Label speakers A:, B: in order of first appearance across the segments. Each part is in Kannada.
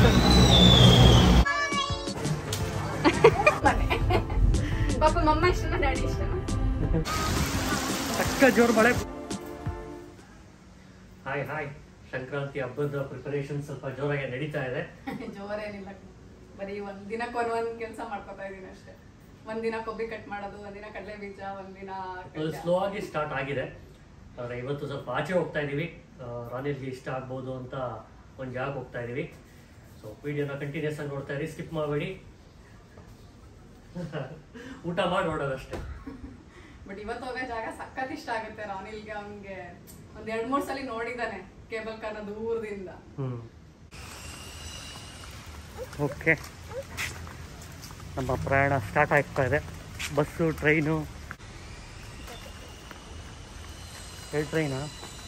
A: ಪಾಪ ಮಮ್ಮ ಇಷ್ಟನಾ ಡ್ಯಾಡಿ ಇಷ್ಟನಾ?
B: ಅಕ್ಕ ಜೋರ್ ಮಳೆ. ಹಾಯ್ ಸಂಕ್ರಾಂತಿ ಹಬ್ಬದ ಪ್ರಿಪರೇಷನ್ ಸ್ವಲ್ಪ ಜೋರಾಗಿ ನಡೀತಾ ಇದೆ.
A: ಜೋರೇನಿಲ್ಲ, ಬರೀ ದಿನಕ್ಕೆ ಒಂದೊಂದು ಕೆಲಸ ಮಾಡ್ಕೊತಾ ಇದೀನಿ ಅಷ್ಟೇ. ಒಂದಿನ ಕೊಬ್ಬರಿ ಕಟ್ ಮಾಡೋದು, ಒಂದಿನ ಕಡಲೆ ಬೀಜ, ಒಂದಿನ
B: ಸ್ಲೋ ಆಗಿ ಸ್ಟಾರ್ಟ್ ಆಗಿದೆ. ಇವತ್ತು ಸ್ವಲ್ಪ ಆಚೆ ಹೋಗ್ತಾ ಇದೀವಿ, ರಾಣಿಲ್ಗೆ ಇಷ್ಟ ಆಗ್ಬೋದು ಅಂತ ಒಂದು ಜಾಗಕ್ಕೆ ಹೋಗ್ತಾ ಇದೀವಿ. ಸೊ ವಿಡಿಯೋನ ಕಂಟಿನ್ಯೂಸ್ ಆಗಿ ನೋಡ್ತಾ ಇರಿ, ಸ್ಕಿಪ್ ಮಾಡಬೇಡಿ. ಊಟ ಮಾಡಿ ನೋಡೋದಷ್ಟೇ.
A: ಬಟ್ ಇವತ್ತು ಹೋಗೋ ಜಾಗ ಸಖತ್ ಇಷ್ಟ ಆಗುತ್ತೆ ರಾನಿಲ್ಗೆ. ಅವನ್ಗೆ ಒಂದ್ 2-3 ಸಲ ನೋಡಿದಾನೆ ಕೇಬಲ್ ಕಾರ್ನ ದೂರದಿಂದ.
B: ಓಕೆ, ನಮ್ಮ ಪ್ರಯಾಣ ಸ್ಟಾರ್ಟ್ ಆಗ್ತಾ ಇದೆ. Bus, train. 2 ಟ್ರೈನಾ?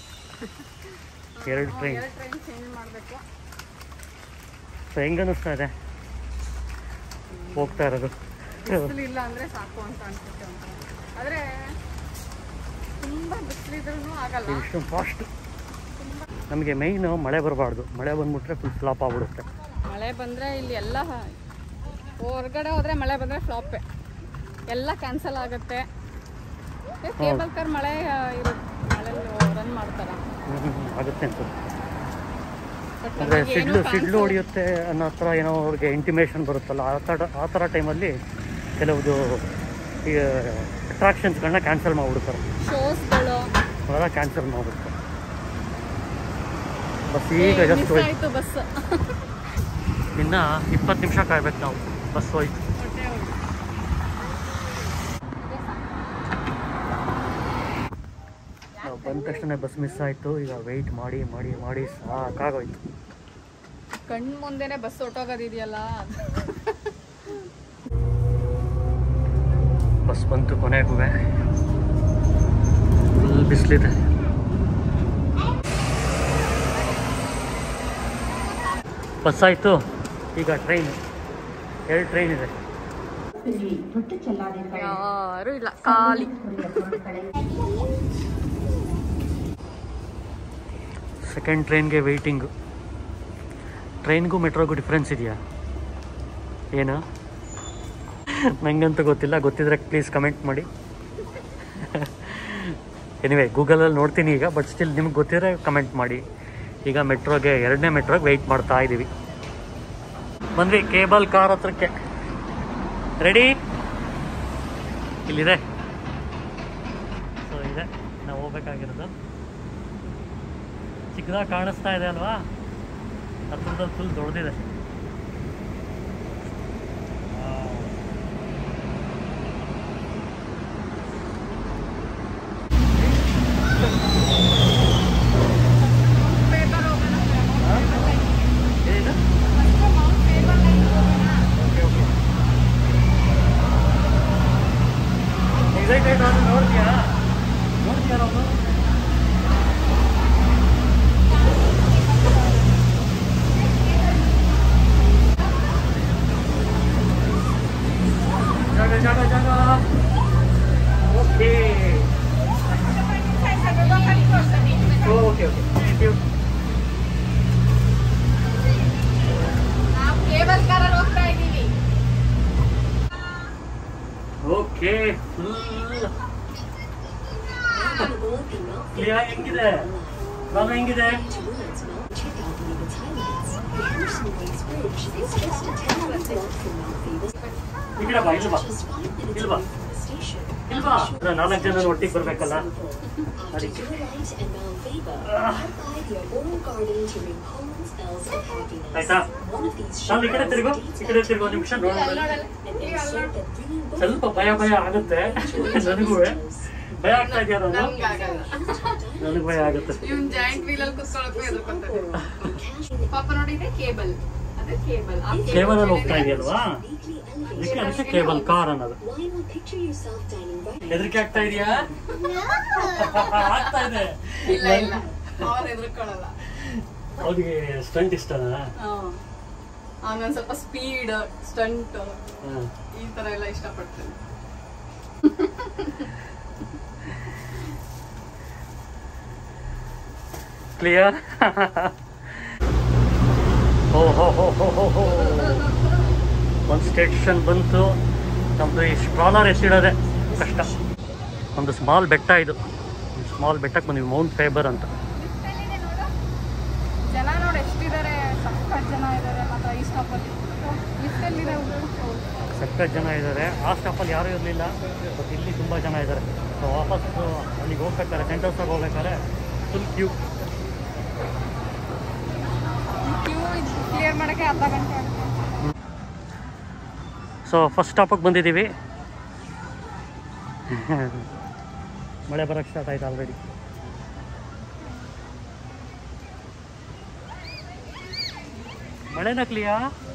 B: 2 ಟ್ರೈನ್
A: ಚೇಂಜ್ ಮಾಡಬೇಕು.
B: ಸೊ ಹೆಂಗ ಅನಿಸ್ತಾ ಇದೆ ಹೋಗ್ತಾ ಇರೋದು?
A: ಇಲ್ಲ ಅಂದ್ರೆ ಸಾಕು ಅಂತ ಅನ್ಸುತ್ತೆ. ಆದ್ರೆ ತುಂಬಾ ಬಿಸಿಲಿದ್ರೂ ಆಗಲ್ಲ.
B: ಇಷ್ಟು ಫಾಸ್ಟ್. ನಮಗೆ ಮೇಯ್ನು ಮಳೆ ಬರಬಾರ್ದು. ಮಳೆ ಬಂದ್ಬಿಟ್ರೆ ಫುಲ್ ಫ್ಲಾಪ್ ಆಗ್ಬಿಡುತ್ತೆ.
A: ಮಳೆ ಬಂದರೆ ಇಲ್ಲಿ ಎಲ್ಲ ಹೊರಗಡೆ ಹೋದರೆ ಮಳೆ ಬಂದರೆ ಫ್ಲಾಪೇ, ಎಲ್ಲ ಕ್ಯಾನ್ಸಲ್ ಆಗುತ್ತೆ. ಕೇಬಲ್ ಕಾರ್ ಮಳೆ ಮಳೆಯಲ್ಲಿ ರನ್ ಮಾಡ್ತಾರ
B: ಆಗುತ್ತೆ ಅಂತ. ಅಂದರೆ ಸಿಡ್ಲು ಹೊಡೆಯುತ್ತೆ ಅನ್ನೋ ಥರ ಏನೋ ಅವ್ರಿಗೆ ಇಂಟಿಮೇಷನ್ ಬರುತ್ತಲ್ಲ, ಆ ಥರ ಟೈಮಲ್ಲಿ ಕೆಲವುದು ಅಟ್ರಾಕ್ಷನ್ಸ್ಗಳನ್ನ ಕ್ಯಾನ್ಸಲ್ ಮಾಡಿಬಿಡ್ತಾರೆ.
A: ಶೋಸ್ಗಳು
B: ಅವೆಲ್ಲ ಕ್ಯಾನ್ಸಲ್ ಮಾಡಿಬಿಡ್ತಾರೆ. ಬಸ್ ಈಗ ಜಸ್ಟ್
A: ಹೋಯ್ತು. ಬಸ್
B: ಇನ್ನು 20 ನಿಮಿಷ ಕಾಯ್ಬೇಕು ನಾವು. ಬಸ್ ಹೋಯ್ತು. ನಾವು ಬಂದ ತಕ್ಷಣ ಬಸ್ ಮಿಸ್ ಆಯಿತು. ಈಗ ವೆಯ್ಟ್ ಮಾಡಿ ಮಾಡಿ ಮಾಡಿ ಸಾಕಾಗೋಯ್ತು.
A: ಕಣ್ಣು ಮುಂದೆನೆ ಬಸ್ ಹೊಟ್ಟೋಗೋದಿದೆಯಲ್ಲ.
B: ಬಸ್ ಬಂತು ಕೊನೆಗೂ. ಫುಲ್ ಬಿಸಿಲಿದೆ. ಬಸ್ ಆಯಿತು, ಈಗ ಟ್ರೈನ್. 2 ಟ್ರೈನ್ ಇದೆ.
A: ಯಾರು ಇಲ್ಲ, ಖಾಲಿ.
B: ಸೆಕೆಂಡ್ ಟ್ರೈನ್ಗೆ ವೆಯ್ಟಿಂಗು. ಟ್ರೈನ್ಗೂ ಮೆಟ್ರೋಗೂ ಡಿಫ್ರೆನ್ಸ್ ಇದೆಯಾ ಏನು? ನನಗಂತೂ ಗೊತ್ತಿಲ್ಲ. ಗೊತ್ತಿದ್ರೆ ಪ್ಲೀಸ್ ಕಮೆಂಟ್ ಮಾಡಿ. ಎನಿವೆ ಗೂಗಲಲ್ಲಿ ನೋಡ್ತೀನಿ ಈಗ, ಬಟ್ ಸ್ಟಿಲ್ ನಿಮ್ಗೆ ಗೊತ್ತಿದ್ರೆ ಕಮೆಂಟ್ ಮಾಡಿ. ಈಗ ಮೆಟ್ರೋಗೆ 2ನೇ ಮೆಟ್ರೋಗೆ ವೆಯ್ಟ್ ಮಾಡ್ತಾ ಇದ್ದೀವಿ. ಬಂದ್ವಿ ಕೇಬಲ್ ಕಾರ್ ಹತ್ರಕ್ಕೆ. ರೆಡಿ? ಇಲ್ಲಿದೆ. ಸೊ ಇದೆ ನಾವು ಹೋಗ್ಬೇಕಾಗಿರೋದು. ಚಿಕ್ಕದಾಗಿ ಕಾಣಿಸ್ತಾ ಇದೆ ಅಲ್ವಾ? ಹತ್ರದಲ್ಲಿ ಫುಲ್ ದೊಡ್ಡದಿದೆ. ಓಕೆ, ಹೆಂಗಿದೆ ಬಾಬಾ? ಹೆಂಗಿದೆ? ಈ ಕಡೆ ಬಾ. ಇಲ್ವಾ ಇಲ್ವಾ ಇಲ್ವಾ? 4 ಜನ ಒಟ್ಟಿಗೆ ಬರ್ಬೇಕಲ್ಲ ಅದಕ್ಕೆ. ಆಯ್ತಾ? ನಾನು ಈ ಕಡೆ ತಿರುಗು, ಒಂದು ನಿಮಿಷ ನೋಡೋಣ. ಸ್ವಲ್ಪ ಭಯ ಆಗುತ್ತೆ ನನಗೂ. ಭಯ ಆಗ್ತಾ ಇದೆಯಾ? ನನಗೆ ಭಯ ಆಗುತ್ತೆ. ಕೇಬಲ್ ಅಲ್ಲಿ ಹೋಗ್ತಾ ಇದೆಯಲ್ವಾ, ಅದಕ್ಕೆ ಕೇಬಲ್ ಕಾರ್ ಅನ್ನೋದು. ಹೆದರಿಕೆ ಆಗ್ತಾ ಇದೆಯಾ? ಆಗ್ತಾ ಇದೆ. ಅವ್ರಿಗೆ ಸ್ಟಂಟ್ ಇಷ್ಟನಾ?
A: ಹಂಗೊಂದ್ ಸ್ವಲ್ಪ ಸ್ಪೀಡ್, ಸ್ಟಂಟ್ ಈ ತರ ಎಲ್ಲ ಇಷ್ಟಪಡ್ತೇನೆ.
B: ಕ್ಲಿಯರ್? ಓಹೋ ಒಂದು ಸ್ಟೇಷನ್ ಬಂತು. ನಮ್ಮದು ಈ ಸ್ಟ್ರಾಲರ್ ಎಸಿಡೋದೆ ಕಷ್ಟ. ಒಂದು ಸ್ಮಾಲ್ ಬೆಟ್ಟ ಇದು. ಸ್ಮಾಲ್ ಬೆಟ್ಟಕ್ಕೆ ಬಂದ್ವಿ, ಮೌಂಟ್ ಫೇಬರ್ ಅಂತ.
A: ಜನ ನೋಡಿ ಎಷ್ಟಿದ್ದಾರೆ, ಸಖತ್ ಜನ ಇದ್ದಾರೆ. ಮತ್ತು ಈ ಸ್ಟಾಪಲ್ಲಿ ಲಿಫ್ಟಲ್ಲಿದೆ,
B: ಸಖತ್ ಜನ ಇದ್ದಾರೆ. ಆ ಸ್ಟಾಪಲ್ಲಿ ಯಾರೂ ಇರಲಿಲ್ಲ, ಬಟ್ ಇಲ್ಲಿ ತುಂಬ ಜನ ಇದ್ದಾರೆ. ಸೊ ವಾಪಸ್ಸು ಅಲ್ಲಿಗೆ ಹೋಗ್ಬೇಕಾರೆ, ಸೆಂಟರ್ಸಾಗಿ ಹೋಗ್ಬೇಕಾದ್ರೆ ಫುಲ್ ಕ್ಯೂ
A: ಕ್ಲಿಯರ್ ಮಾಡೋಕ್ಕೆ ಅರ್ಧ ಗಂಟೆ ಆಗುತ್ತೆ.
B: ಸೊ ಫಸ್ಟ್ ಸ್ಟಾಪಿಗೆ ಬಂದಿದ್ದೀವಿ. ಮಳೆ ಬರೋಕ್ಕೆ ಸ್ಟಾರ್ಟ್ ಆಯ್ತು ಆಲ್ರೆಡಿ. ಮಳೆ ನಕ್ಲಿಯಾ?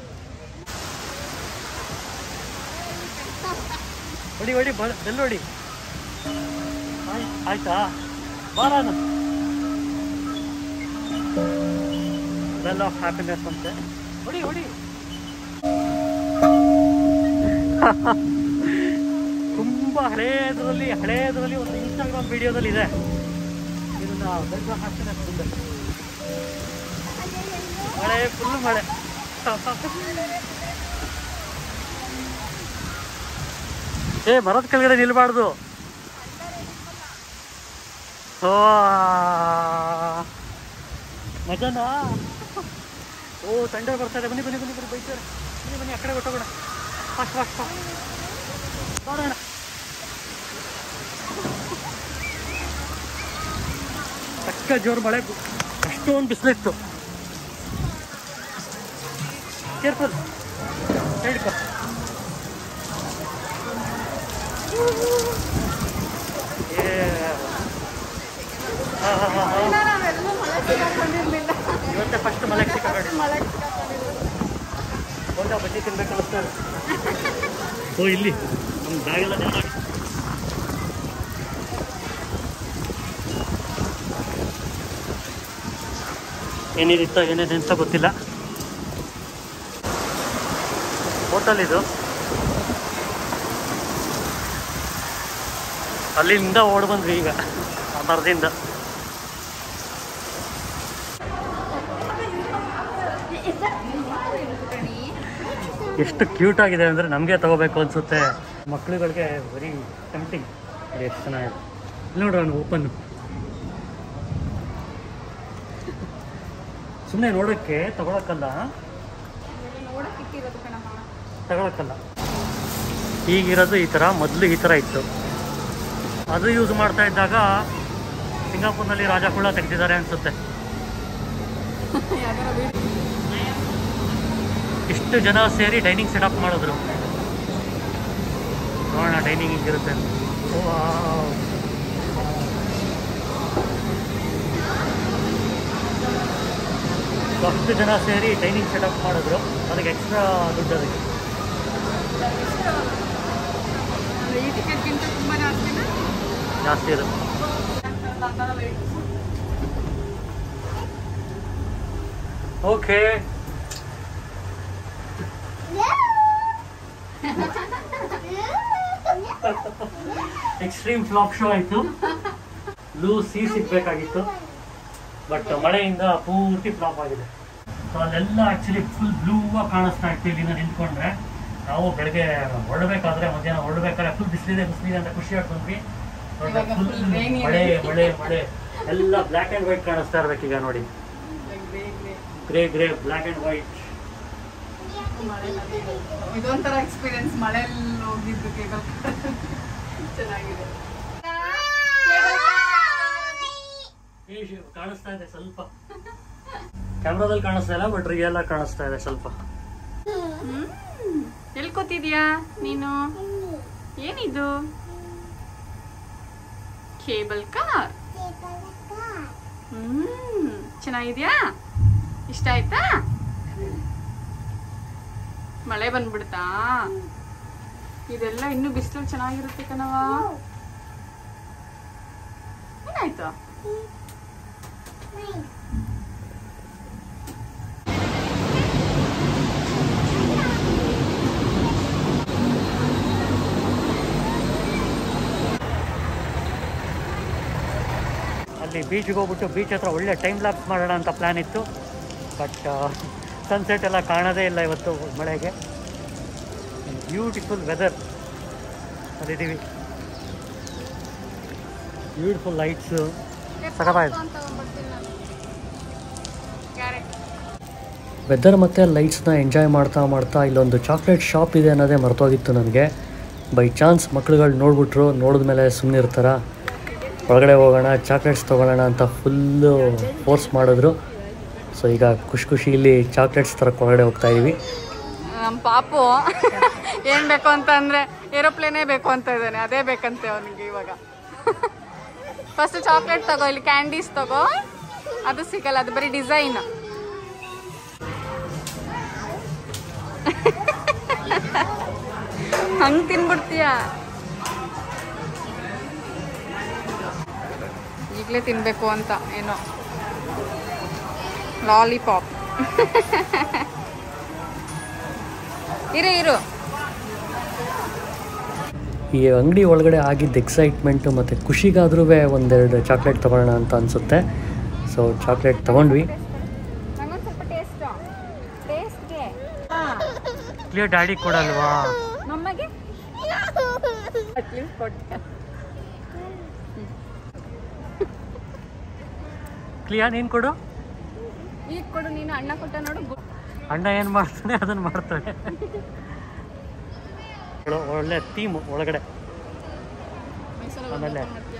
B: ಹೊಡಿ ಬೆಲ್ಲ ಹೊಡಿ. ಆಯ್ತಾ? ಬಾರಾನ ಬೆಲ್ ಆಫ್ ಹ್ಯಾಪಿನೆಸ್ ಅಂತೆ. ಹೊಡಿ ತುಂಬ ಹಳೇದ್ರಲ್ಲಿ ಒಂದು ಇನ್ಸ್ಟಾಗ್ರಾಮ್ ವಿಡಿಯೋದಲ್ಲಿ ಇದೆ ಇದನ್ನ, ಬೆಲ್ ಆಫ್ ಹ್ಯಾಪಿನೆಸ್ ಮುಂದೆ. ಮಳೆ, ಫುಲ್ ಮಳೆ. ಮರದ ಕೆಳಗಡೆ ನಿಲ್ಬಾರ್ದು. ಮಜನಾ? ಸಂಡೆ ಬರ್ತಾರೆ. ಬನ್ನಿ ಬೈತಾರೆ. ಬನ್ನಿ ಆ ಕಡೆ ಹೊಟ್ಟೋಗೋಣ. ಫಾಸ್ಟ್ ನೋಡೋಣ. ಅಕ್ಕ ಜೋರು ಮಳೆ, ಅಷ್ಟೊಂದು ಬಿಸಿಲಿತ್ತು. ಕೇರ್ಫುಲ್, ಹೇಳ್ಕೊ. ಇವತ್ತೇ ಫಸ್ಟ್ ಮಳೆ ಸಿಕ್ಕಾಡಿ ಹೋದ ಬಜ್ಜಿ ತಿನ್ಬೇಕು ಅನಿಸ್ತಾರೆ. ಇಲ್ಲಿ ನಮ್ಮ ಬ್ಯಾಗೆಲ್ಲ ಚೆನ್ನಾಗಿ ಏನೇನಿತ್ತ ಏನೇನು ಅಂತ ಗೊತ್ತಿಲ್ಲ. ಹೋಟೆಲ್ ಇದು. ಅಲ್ಲಿಂದ ಓಡ್ ಬಂದ್ವಿ ಈಗ ಮರದಿಂದ. ಎಷ್ಟು ಕ್ಯೂಟ್ ಆಗಿದೆ ಅಂದರೆ ನಮಗೆ ತಗೋಬೇಕು ಅನಿಸುತ್ತೆ. ಮಕ್ಕಳುಗಳಿಗೆ ವೆರಿ ಟೆಂಪ್ಟಿಂಗ್. ಎಷ್ಟು ಚೆನ್ನಾಗಿದೆ. ಇಲ್ಲಿ ನೋಡ್ರಿ ನಾನು ಓಪನ್ನು. ಸುಮ್ಮನೆ ನೋಡೋಕ್ಕೆ ತಗೊಳಕ್ಕಲ್ಲ. ಈಗಿರೋದು ಈ ಥರ, ಮೊದಲು ಈ ಥರ ಇತ್ತು. ಅದು ಯೂಸ್ ಮಾಡ್ತಾ ಇದ್ದಾಗ ಸಿಂಗಾಪುರ್ನಲ್ಲಿ ರಾಜ ಕುಳ್ಳ ತೆಗೆದಿದ್ದಾರೆ ಅನಿಸುತ್ತೆ. ಇಷ್ಟು ಜನ ಸೇರಿ ಡೈನಿಂಗ್ ಸೆಟಪ್ ಮಾಡಿದ್ರು. ನೋಡೋಣ ಡೈನಿಂಗ್ ಹಿಂಗಿರುತ್ತೆ. ಅಷ್ಟು ಜನ ಸೇರಿ ಡೈನಿಂಗ್ ಸೆಟಪ್ ಮಾಡಿದ್ರು. ಅದಕ್ಕೆ ಎಕ್ಸ್ಟ್ರಾ ದುಡ್ಡು. ಅದಕ್ಕೆ ಜಾಸ್ತಿ ಅದು. ಓಕೆ, ಎಕ್ಸ್ಟ್ರೀಮ್ ಫ್ಲಾಪ್ ಶೋ ಆಯಿತು. ಬ್ಲೂ ಸಿ ಸಿಗ್ಬೇಕಾಗಿತ್ತು, ಬಟ್ ಮಳೆಯಿಂದ ಪೂರ್ತಿ ಫ್ಲಾಪ್ ಆಗಿದೆ. ಸೊ ಅಲ್ಲೆಲ್ಲ ಆ್ಯಕ್ಚುಲಿ ಫುಲ್ ಬ್ಲೂ ಆಗಿ ಕಾಣಿಸ್ತಾ ಇತ್ತು. ಇಲ್ಲಿಂದ ನಿಂತ್ಕೊಂಡ್ರೆ ನಾವು ಬೆಳಗ್ಗೆ ಹೊರಡಬೇಕಾದ್ರೆ, ಮಧ್ಯಾಹ್ನ ಹೊರಡಬೇಕಾದ್ರೆ ಫುಲ್ ಬಿಸಿಲಿದೆ ಅಂತ ಖುಷಿಯಾಗಿ ಬಂದ್ವಿ. ಫುಲ್ ಮಳೆ ಎಲ್ಲ ಬ್ಲ್ಯಾಕ್ ಆ್ಯಂಡ್ ವೈಟ್ ಕಾಣಿಸ್ತಾ ಇರ್ಬೇಕೀಗ ನೋಡಿ. Grey black and white.
A: ಇದೊಂಥರ ಎಕ್ಸ್ಪೀರಿಯನ್ಸ್ ಮಳೆಯಲ್ಲಿ ಹೋಗಿದ್ದು. ಕೇಬಲ್ ಚೆನ್ನಾಗಿದೆ.
B: ಕಾಣಿಸ್ತಾ ಇದೆ ಸ್ವಲ್ಪ, ಕ್ಯಾಮ್ರಾದಲ್ಲಿ ಕಾಣಿಸ್ತಾ ಇಲ್ಲ, ಬಟ್ ರಿಯಲ್ ಆಗಿ ಕಾಣಿಸ್ತಾ ಇದೆ ಸ್ವಲ್ಪ.
A: ಎಲ್ಲಿ ಕೂತಿದ್ಯಾ ನೀನು? ಏನಿದು? Cable car. ಚೆನ್ನಾಗಿದ್ಯಾ? ಇಷ್ಟ ಆಯ್ತಾ? ಮಳೆ ಬಂದ್ಬಿಡ್ತಾ? ಇದೆಲ್ಲ ಇನ್ನು ಬಿಸಿಲು ಚೆನ್ನಾಗಿರುತ್ತೆ ಕಣವ. ಏನಾಯ್ತು?
B: ಅಲ್ಲಿ ಬೀಚ್ಗೆ ಹೋಗ್ಬಿಟ್ಟು ಬೀಚ್ ಹತ್ರ ಒಳ್ಳೆ ಟೈಮ್ ಲ್ಯಾಪ್ಸ್ ಮಾಡೋಣ ಅಂತ ಪ್ಲ್ಯಾನ್ ಇತ್ತು. ಬಟ್ ಸನ್ಸೆಟ್ ಎಲ್ಲ ಕಾಣೋದೇ ಇಲ್ಲ ಇವತ್ತು ಮಳೆಗೆ. ಬ್ಯೂಟಿಫುಲ್ ವೆದರ್ ಅಲ್ಲಿದ್ದೀವಿ. ಬ್ಯೂಟಿಫುಲ್ ಲೈಟ್ಸು ಸಖತ್ತಾಗಿದೆ. ವೆದರ್ ಮತ್ತು ಲೈಟ್ಸ್ನ ಎಂಜಾಯ್ ಮಾಡ್ತಾ ಇಲ್ಲೊಂದು ಚಾಕ್ಲೇಟ್ ಶಾಪ್ ಇದೆ ಅನ್ನೋದೇ ಮರ್ತೋಗಿತ್ತು ನನಗೆ. ಬೈ ಚಾನ್ಸ್ ಮಕ್ಳುಗಳು ನೋಡ್ಬಿಟ್ರು, ನೋಡಿದ್ಮೇಲೆ ಸುಮ್ಮನೆ ಇರ್ತಾರ, ಒಳಗಡೆ ಹೋಗೋಣ ಚಾಕ್ಲೇಟ್ಸ್ ತೊಗೊಳ್ಳೋಣ ಅಂತ ಫುಲ್ಲು ಫೋರ್ಸ್ ಮಾಡಿದ್ರು. ಸೊ ಈಗ ಖುಷಿಲಿ ಚಾಕ್ಲೇಟ್ಸ್ ಥರ ಒಳಗಡೆ ಹೋಗ್ತಾ ಇದೀವಿ.
A: ನಮ್ಮ ಪಾಪು ಏನು ಬೇಕು ಅಂತ ಅಂದರೆ ಏರೋಪ್ಲೇನೇ ಬೇಕು ಅಂತ ಇದ್ದಾನೆ, ಅದೇ ಬೇಕಂತೆ ಅವನಿಗೆ ಇವಾಗ. ಫಸ್ಟ್ ಚಾಕ್ಲೇಟ್ ತಗೋ, ಇಲ್ಲಿ ಕ್ಯಾಂಡೀಸ್ ತಗೋ, ಅದು ಸಿಗಲ್ಲ, ಅದು ಬರೀ ಡಿಸೈನ್. ಹಂಗೆ ತಿನ್ಬಿಡ್ತೀಯ, ಈಗಲೇ ತಿನ್ಬೇಕು ಅಂತ ಏನೋ ಲಾಲಿಪಾಪ್. ಇರು
B: ಈ ಅಂಗಡಿ ಒಳಗಡೆ ಆಗಿದ್ದ ಎಕ್ಸೈಟ್ಮೆಂಟು ಮತ್ತು ಖುಷಿಗಾದ್ರೂ ಒಂದೆರಡು ಚಾಕ್ಲೇಟ್ ತೊಗೊಳ್ಳೋಣ ಅಂತ ಅನಿಸುತ್ತೆ. ಸೊ ಚಾಕ್ಲೇಟ್ ತೊಗೊಂಡ್ವಿ. ಕ್ಲಿಯರ್ ಡ್ಯಾಡಿ ಕೊಡಲ್ವಾ?
A: ನಮಗೆ
B: ಕ್ಲಿಯರ್ ನೀನು ಕೊಡು.
A: ಈಗ ಕೊಡು ನೀನು. ಅಣ್ಣ ಕೊಟ್ಟ ನೋಡು.
B: ಅಣ್ಣ ಏನು ಮಾಡ್ತಾನೆ ಅದನ್ನು ಮಾಡ್ತಾನೆ. ಒಳ್ಳೆ ಥೀಮು ಒಳಗಡೆ. ಆಮೇಲೆ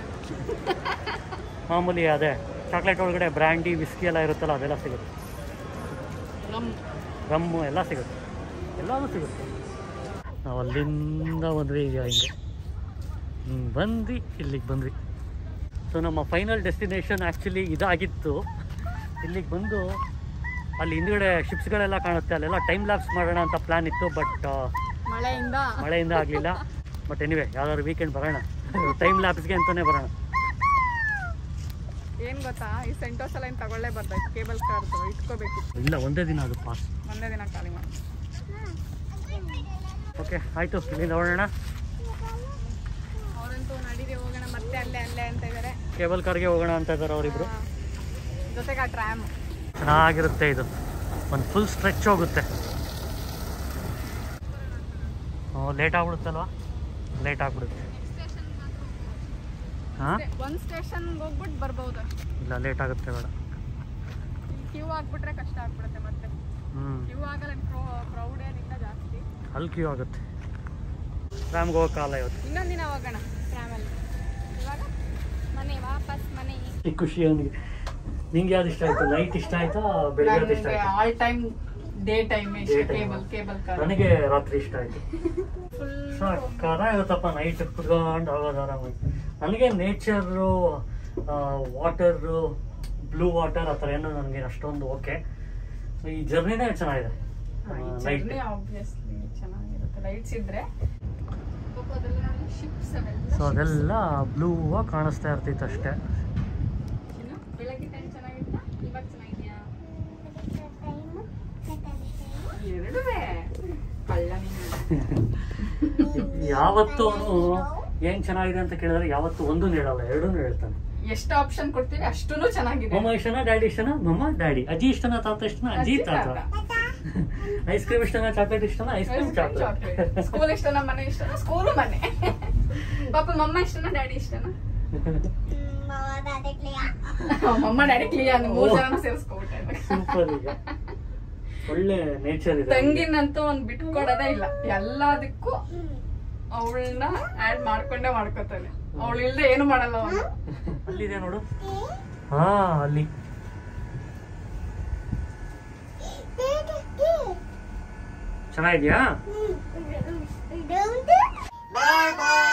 B: ಮಾಮೂಲಿ ಅದೇ ಚಾಕ್ಲೇಟ್ ಒಳಗಡೆ ಬ್ರ್ಯಾಂಡಿ ವಿಸ್ಕಿ ಎಲ್ಲ ಇರುತ್ತಲ್ಲ, ಅದೆಲ್ಲ ಸಿಗುತ್ತೆ. ರಮ್ಮು ಎಲ್ಲ ಸಿಗುತ್ತೆ, ಎಲ್ಲವೂ ಸಿಗುತ್ತೆ. ನಾವು ಅಲ್ಲಿಂದ ಬಂದ್ವಿ, ಈಗ ಹಿಂಗೆ ಬಂದ್ವಿ, ಇಲ್ಲಿಗೆ ಬಂದ್ವಿ. ಸೊ ನಮ್ಮ ಫೈನಲ್ ಡೆಸ್ಟಿನೇಷನ್ ಆ್ಯಕ್ಚುಲಿ ಇದಾಗಿತ್ತು. ಇಲ್ಲಿಗೆ ಬಂದು ಅಲ್ಲಿ ಹಿಂದ್ಗಡೆ ಶಿಪ್ಸ್ಗಳೆಲ್ಲ ಕಾಣುತ್ತೆ, ಅಲ್ಲೆಲ್ಲ ಟೈಮ್ ಲ್ಯಾಪ್ಸ್ ಮಾಡೋಣ ಅಂತ ಪ್ಲ್ಯಾನ್ ಇತ್ತು. ಬಟ್ ಮಳೆಯಿಂದ ಆಗಲಿಲ್ಲ. ಬಟ್ ಎನಿವೆ ಯಾವ್ದಾದ್ರು ವೀಕೆಂಡ್ ಬರೋಣ, ಟೈಮ್ ಲ್ಯಾಪ್ಸ್ಗೆ ಅಂತಲೇ ಬರೋಣ.
A: ಏನು ಗೊತ್ತಾ, ಈ ಸೆಂಟೋಸ್ ಎಲ್ಲ ಏನು ತಗೊಳ್ಳೇ ಬರ್ತಾಯಿತ್ತು, ಕೇಬಲ್ ಕಾರ್ದು ಇಟ್ಕೋಬೇಕಿತ್ತು.
B: ಇಲ್ಲ, ಒಂದೇ ದಿನ ಅದು ಪಾಸ್,
A: ಒಂದೇ ದಿನ ಖಾಲಿ ಮಾಡಿ.
B: ಓಕೆ ಆಯಿತು, ಇಲ್ಲಿಂದ ಹೊರಡೋಣ.
A: ಅವರಂತೂ ನಡೀರಿ ಹೋಗೋಣ, ಮತ್ತೆ ಅಲ್ಲೇ ಅಂತ ಇದ್ದಾರೆ.
B: ಕೇಬಲ್ ಕಾರ್ಗೆ ಹೋಗೋಣ ಅಂತ ಇದ್ದಾರೆ ಅವರಿಬ್ರು.
A: ಜೊತೆಗೆ ಆ ಟ್ರ್ಯಾಮ್
B: ಚೆನ್ನಾಗಿರುತ್ತೆ, ಇದು ಒಂದು ಫುಲ್ ಸ್ಟ್ರೆಚ್ ಹೋಗುತ್ತೆ. ಲೇಟ್ ಆಗ್ಬಿಡುತ್ತಲ್ವಾ? ಲೇಟ್ ಆಗ್ಬಿಡುತ್ತೆ. ಹಾಂ,
A: ಒಂದು ಸ್ಟೇಷನ್ಗೆ ಹೋಗ್ಬಿಟ್ಟು ಬರ್ಬೋದು.
B: ಇಲ್ಲ, ಲೇಟ್ ಆಗುತ್ತೆ, ಬೇಡ.
A: ಕ್ಯೂ ಆಗ್ಬಿಟ್ರೆ ಕಷ್ಟ ಆಗ್ಬಿಡುತ್ತೆ ಮತ್ತೆ. ಕ್ಯೂ ಆಗಲ್ಲ, ಕ್ರೌಡ್ ಏನಿಲ್ಲ ಜಾಸ್ತಿ,
B: ಅಲ್ಲಿ ಕ್ಯೂ ಆಗುತ್ತೆ. ಟ್ರಾಮ್ಗೆ ಹೋಗೋಕ್ಕಲ್ಲ ಇವತ್ತು.
A: ಇನ್ನೊಂದು ದಿನ ಹೋಗೋಣ ಟ್ರಾಮಲ್ಲಿ. ಇವಾಗ ವಾಪಸ್ ಮನೆ.
B: ಈ ಖುಷಿ ಅವನಿಗೆ. ನಿಂಗೆ ಯಾವ್ದು ಇಷ್ಟ ಆಯ್ತು? ನೈಟ್ ಇಷ್ಟ ಆಯ್ತಾ ಬೆಳಿಗ್ಗೆ ಇಷ್ಟ ಆಯ್ತು?
A: All time day time cable car.
B: ನನಗೆ ರಾತ್ರಿ ಇಷ್ಟ ಆಯ್ತು. ಸಕ್ಕತ್ತಾಗಿರುತ್ತಪ್ಪ ನೈಟ್ ಕುತ್ಕೊಂಡು ಹೋಗೋದು ಆರಾಮಾಗಿ. ನನಗೆ ನೇಚರು, ವಾಟರು, ಬ್ಲೂ ವಾಟರ್ ಆ ಥರ ಏನೋ ನನಗೆ ಅಷ್ಟೊಂದು ಓಕೆ. ಸೊ ಈ ಜರ್ನಿನೇ ಚೆನ್ನಾಗಿದೆ.
A: ಆಬ್ವಿಯಸ್ಲಿ ಚೆನ್ನಾಗಿರುತ್ತೆ ಲೈಟ್ಸ್ ಇದ್ರೆ.
B: ಸೊ ಅದೆಲ್ಲ ಬ್ಲೂ ಆಗಿ ಕಾಣಿಸ್ತಾ ಇರ್ತಿತ್ತು ಅಷ್ಟೇ.
A: ಬೆಳಗ್ಗೆ ಟೈಮ್ ಚೆನ್ನಾಗಿತ್ತ, ಇವಾಗ ಚೆನ್ನಾಗಿದ್ಯಾ? ಎರಡುವೇ ಕಳ್ಳ ನೀನು.
B: ಯಾವತ್ತೂ ಅವನು ಏನ್ ಚೆನ್ನಾಗಿದೆ ಅಂತ ಕೇಳಿದ್ರೆ ಯಾವತ್ತು ಒಂದೂ ಹೇಳಲ್ಲ, ಎರಡೂ ಹೇಳ್ತಾನೆ.
A: ಎಷ್ಟು ಆಪ್ಷನ್ ಕೊಡ್ತೀವಿ ಅಷ್ಟೂ ಚೆನ್ನಾಗಿದೆ.
B: ಮಮ್ಮ ಇಷ್ಟನಾ, ಡ್ಯಾಡಿ ಇಷ್ಟನಾ? ಮಮ್ಮ ಡ್ಯಾಡಿ. ಅಜ್ಜಿ ಇಷ್ಟನಾ, ತಾತ ಇಷ್ಟನಾ? ಅಜ್ಜಿ ತಾತ. ಐಸ್ ಕ್ರೀಮ್ ಇಷ್ಟನಾ, ಚಾಕ್ಲೇಟ್ ಇಷ್ಟನಾ? Ice cream chocolate.
A: ಸ್ಕೂಲ್ ಇಷ್ಟನಾ, ಮನೆ ಇಷ್ಟನಾ? ಸ್ಕೂಲು ಮನೆ. ಪಾಪ ಮಮ್ಮ ಇಷ್ಟನಾ, ಡ್ಯಾಡಿ ಇಷ್ಟನಾ? ಮಮ್ಮ ಡ್ಯಾಡಿ ಕ್ಲಿಯರ್, ಮೂರು ಜನ ಸೇರಿಸ್ಕೊಬಿಟ್ಟೆ.
B: ಸೂಪರ್. ಈಗ ಒಳ್ಳೆ ನೇಚರ್ ಇದೆ.
A: ತಂಗಿನಂತೂ ಒಂದ್ ಬಿಟ್ಕೊಡೋದೇ ಇಲ್ಲ, ಎಲ್ಲದಕ್ಕೂ ಅವಳನ್ನ ಆಡ್ ಮಾಡ್ಕೋತಾನೆ. ಅವಳು ಇಲ್ದೆ ಏನು ಮಾಡಲ್ಲ ಅವನು.
B: ಅಲ್ಲಿದೆ ನೋಡು. ಹಾ, ಅಲ್ಲಿ ಚೆನ್ನಾಗಿದ್ಯಾ? Bye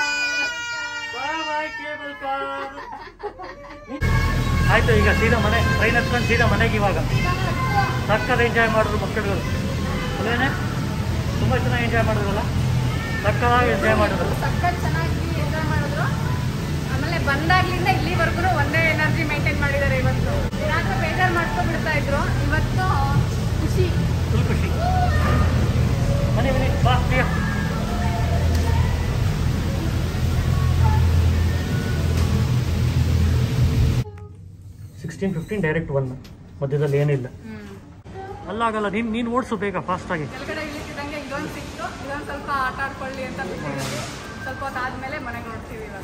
B: bye cable car. ಆಯ್ತು, ಈಗ ಸೀದಾ ಮನೆ. ಟ್ರೈನ್ ಹತ್ಕೊಂಡು ಸೀದಾ ಮನೆಗೆ. ಇವಾಗ ಸಕ್ಕತ್ ಎಂಜಾಯ್ ಮಾಡಿದ್ರು ಮಕ್ಕಳುಗಳು. ಅಲ್ಲೇನೆ ತುಂಬ ಚೆನ್ನಾಗಿ ಎಂಜಾಯ್ ಮಾಡಿದ್ರಲ್ಲ, ಸಕ್ಕತ್ತಾಗಿ ಎಂಜಾಯ್ ಮಾಡಿದ್ರು.
A: ಸಕ್ಕತ್ ಚೆನ್ನಾಗಿ ಎಂಜಾಯ್ ಮಾಡಿದ್ರು. ಆಮೇಲೆ ಬಂದಾಗ್ಲಿಂದ ಇಲ್ಲಿವರೆಗೂ ಒಂದೇ ಎನರ್ಜಿ ಮೇಂಟೈನ್ ಮಾಡಿದ್ದಾರೆ. ಇವತ್ತು ರಾತ್ರಿ ಬೇಜಾರು ಮಾಡ್ಕೊಂಡ್ಬಿಡ್ತಾ ಇದ್ರು, ಇವತ್ತು ಖುಷಿ,
B: ಫುಲ್ ಖುಷಿ. ಬನ್ನಿ ಬಾ ಪ್ರಿಯಾ. 16:15 ಡೈರೆಕ್ಟ್ 1, ಮಧ್ಯದಲ್ಲಿ ಏನಿಲ್ಲ. ಅಲ್ಲಾಗಲ್ಲ, ನೀನು ಓಡಿಸು ಬೇಗ ಫಾಸ್ಟಾಗಿ.
A: ಕೆಳಗಡೆ ಇಳಿತಿದ್ದಂಗೆ ಇದೊಂದು ಸಿಕ್ತು, ಇದೊಂದು ಸ್ವಲ್ಪ ಆಟ ಆಡ್ಕೊಳ್ಳಿ ಅಂತ ಬಿಟ್ಟಿದ್ದೀವಿ. ಸ್ವಲ್ಪ ಹೊತ್ತಾದ್ಮೇಲೆ ಮನೆಗೆ ನೋಡ್ತೀವಿ ಇವಾಗ.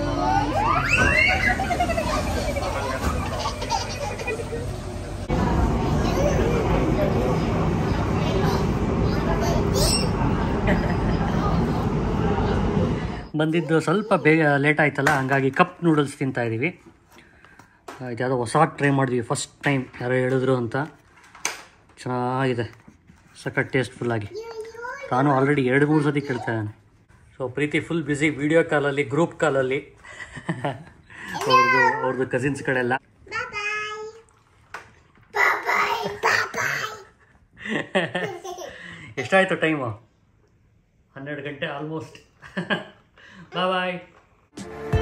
B: ಬಂದಿದ್ದು ಸ್ವಲ್ಪ ಬೇಗ ಲೇಟ್ ಆಯ್ತಲ್ಲ, ಹಂಗಾಗಿ ಕಪ್ ನೂಡಲ್ಸ್ ತಿಂತಾ ಇದ್ದೀವಿ. ಇದ್ಯಾವುದೋ ಹೊಸ ಟ್ರೈ ಮಾಡಿದ್ವಿ, ಫಸ್ಟ್ ಟೈಮ್ ಯಾರೋ ಹೇಳಿದ್ರು ಅಂತ. ಚೆನ್ನಾಗಿದೆ, ಸಖತ್ ಟೇಸ್ಟ್ಫುಲ್ಲಾಗಿ. ನಾನು ಆಲ್ರೆಡಿ 2-3 ಸತಿ ಕೇಳ್ತಾ ಇದ್ದಾನೆ. So Preethi full busy video ಕಾಲಲ್ಲಿ, ಗ್ರೂಪ್ ಕಾಲಲ್ಲಿ ಅವ್ರದ್ದು ಕಸಿನ್ಸ್ ಕಡೆಲ್ಲ. ಎಷ್ಟಾಯಿತು ಟೈಮು? 12 ಗಂಟೆ ಆಲ್ಮೋಸ್ಟ್. ಬಾಯ್ ಬಾಯ್.